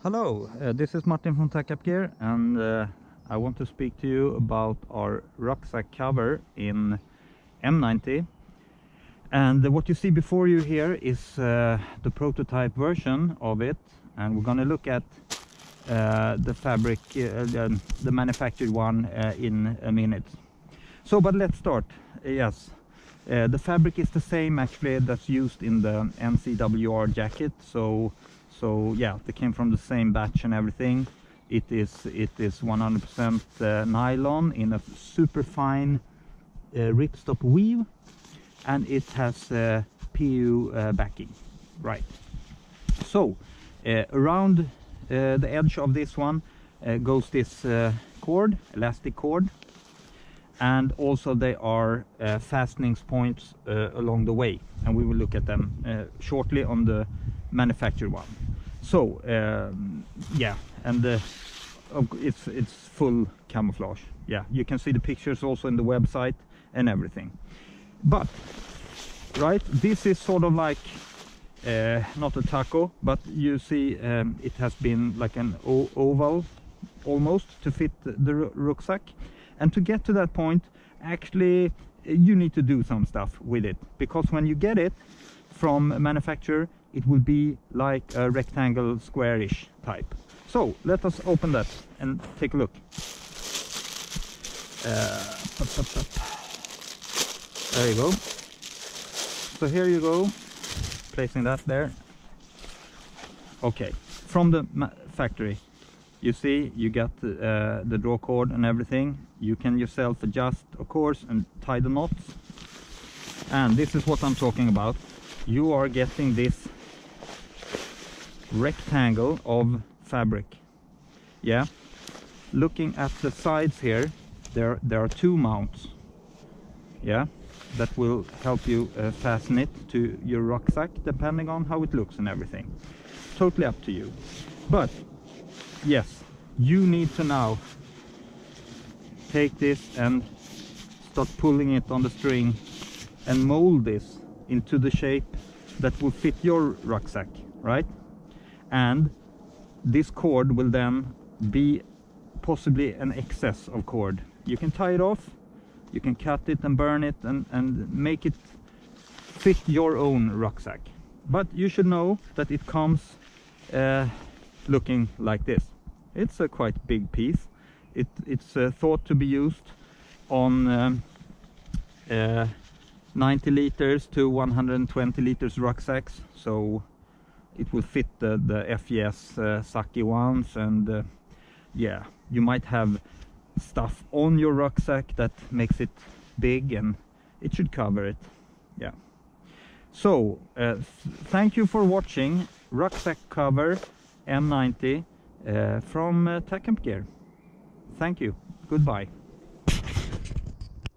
Hello, this is Martin from Tac-Up Gear, and I want to speak to you about our rucksack cover in M90. And what you see before you here is the prototype version of it, and we're going to look at the fabric, the manufactured one in a minute. So, but let's start. Yes, the fabric is the same actually that's used in the NCWR jacket. So yeah, they came from the same batch and everything. It is 100% nylon in a super fine ripstop weave, and it has PU backing, right? So around the edge of this one goes this cord, elastic cord, and also there are fastening points along the way, and we will look at them shortly on the manufactured one. So yeah, and it's full camouflage. Yeah, you can see the pictures also in the website and everything. But right, this is sort of like not a taco, but you see it has been like an oval almost to fit the rucksack. And to get to that point, actually you need to do some stuff with it, because when you get it from a manufacturer, it will be like a rectangle squarish type. So let us open that and take a look. There you go. So here you go, placing that there. Okay, from the factory, you see you got the draw cord and everything. You can yourself adjust, of course, and tie the knots. And this is what I'm talking about. You are getting this rectangle of fabric. Yeah, looking at the sides here, there are two mounts, yeah, that will help you fasten it to your rucksack depending on how it looks and everything. Totally up to you. But yes, you need to now take this and start pulling it on the string and mold this into the shape that will fit your rucksack, right? And this cord will then be possibly an excess of cord. You can tie it off, you can cut it and burn it and make it fit your own rucksack. But you should know that it comes looking like this. It's a quite big piece. It's thought to be used on 90 liters to 120 liters rucksacks, so it will fit the FES Saki ones, and yeah, you might have stuff on your rucksack that makes it big, and it should cover it. Yeah. So thank you for watching rucksack cover M90 from Tac-Up Gear. Thank you. Goodbye.